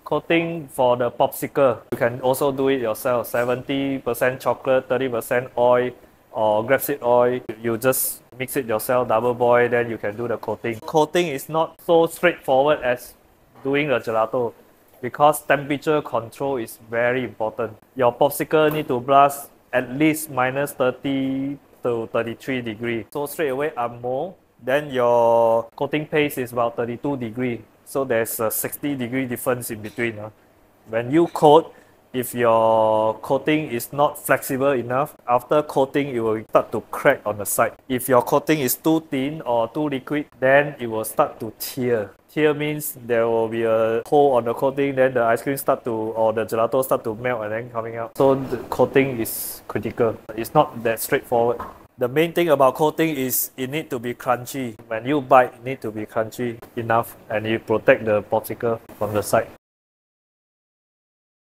Coating for the popsicle, you can also do it yourself. 70% chocolate, 30% oil or grapeseed oil. You just mix it yourself, double boil, then you can do the coating. Coating is not so straightforward as doing a gelato because temperature control is very important. Your popsicle need to blast at least minus 30 to 33 degree. So straight away mold, then your coating paste is about 32 degree. So there's a 60-degree difference in between. When you coat, if your coating is not flexible enough, after coating it will start to crack on the side. If your coating is too thin or too liquid, then it will start to tear. Tear means there will be a hole on the coating, then the ice cream or the gelato start to melt and then coming out. So the coating is critical. It's not that straightforward. The main thing about coating is it need to be crunchy. When you bite, it need to be crunchy enough and you protect the popsicle from the side.